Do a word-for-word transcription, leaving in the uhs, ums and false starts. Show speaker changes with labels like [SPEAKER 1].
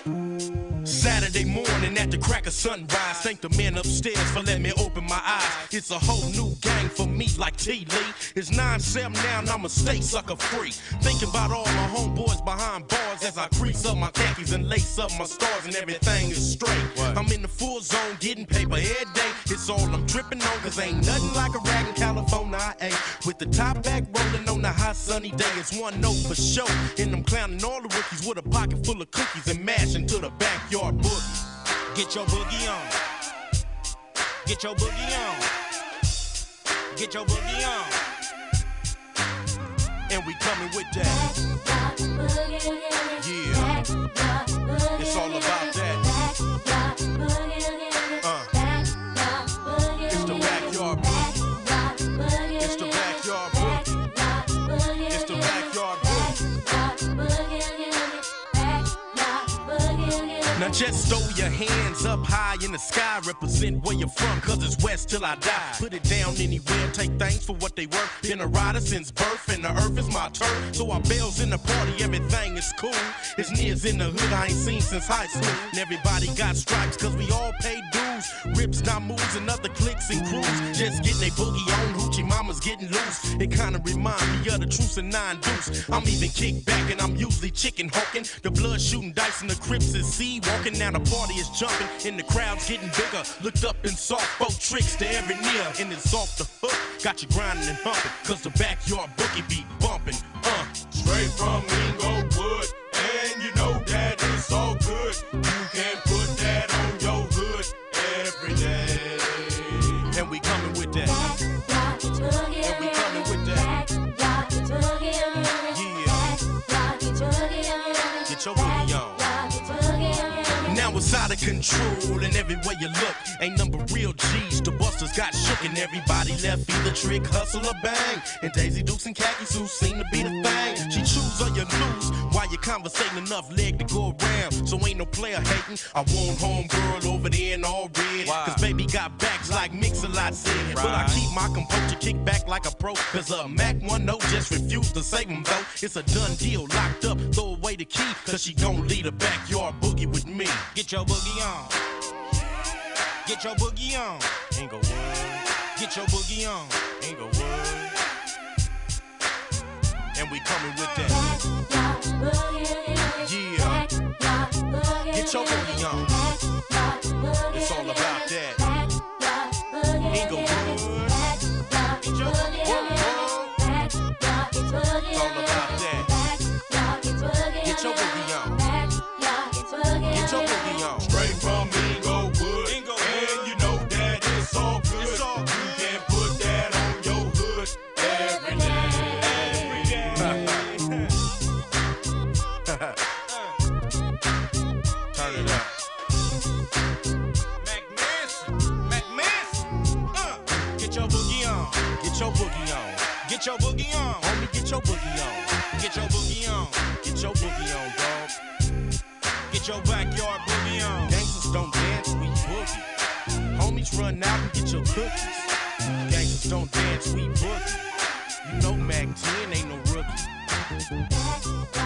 [SPEAKER 1] Saturday morning at the crack of sunrise, thank the men upstairs for letting me open my eyes. It's a whole new gang for me like T. Lee. It's nine seven now and I'ma stay sucker free. Thinking about all my homeboys behind bars as I crease up my khakis and lace up my stars and everything is straight. What? I'm in the full zone getting paper every day. It's all I'm tripping on cause ain't nothing like a rag in California I ain't. With the top back rolling on the hot sunny day, it's one note for sure. And I'm clowning all the rookies with a pocket full of cookies and mashing to the backyard boogie.
[SPEAKER 2] Get your boogie on. Get your boogie on. Get your boogie on.
[SPEAKER 1] And we coming with that. Yeah. It's all about that. Uh. It's the backyard boogie. It's the backyard boogie. It's the backyard boogie. Now just throw your hands up high in the sky, represent where you're from, cause it's west till I die. Put it down anywhere, take things for what they worth. Been a rider since birth, and the earth is my turf. So our bells in the party, everything is cool. It's nears in the hood I ain't seen since high school. And everybody got stripes, cause we all pay dues. Rips, not moves, and other clicks and crews. Just getting a boogie on, hoochie mama's getting loose. It kinda remind me of the truce and nine deuce. I'm even kicked back and I'm usually chicken hawking. The blood shooting dice and the Crips is sea walking. Now the party is jumping and the crowd's getting bigger. Looked up and saw both tricks to every near. And it's off the hook, got you grinding and humping. Cause the backyard boogie be bumping, uh.
[SPEAKER 3] Straight from Inglewood, and you know that it's all good. You can put that on your hood every day.
[SPEAKER 1] And we coming with that. And we coming with that. Yeah. Get your boogie on. Now it's out of control, and everywhere you look, ain't number real G's. The busters got shook, and everybody left either trick, hustle, or bang. And Daisy Dukes and khaki suits seem to be the thing. She choose or you lose, while you're conversating enough leg to go around. So ain't no player hating. I want home girl over there in all red. Cause baby got backs like Mix-a-Lot said. Right. But I keep my composure, kick back like a pro. Cause a Mac one oh just refused to save him though. It's a done deal, locked up, throw away the key. Cause she gon' lead a backyard boogie with me.
[SPEAKER 2] Get your boogie on. Get your boogie on.
[SPEAKER 1] Inglewood.
[SPEAKER 2] Get your boogie on.
[SPEAKER 1] Inglewood. And we coming with that. Yeah. Get your boogie on. It's all about that. Inglewood. Get your boogie on. It's all about that. Get your boogie on. Get your boogie on.
[SPEAKER 3] Straight from Inglewood, and you know that it's all good. It's all good. You can put that on your hood every day. Every day.
[SPEAKER 1] Turn it up.
[SPEAKER 2] McManson. McManson. Uh. Get your boogie on.
[SPEAKER 1] Get your boogie on.
[SPEAKER 2] Get your boogie on.
[SPEAKER 1] Homie, get your boogie on.
[SPEAKER 2] Get your boogie on.
[SPEAKER 1] Get your boogie on, dog.
[SPEAKER 2] Get your backyard boogie on.
[SPEAKER 1] Gangsters don't dance, we boogie. Homies run out and get your cookies. Gangsters don't dance, we boogie. You know Mac ten ain't no rookie.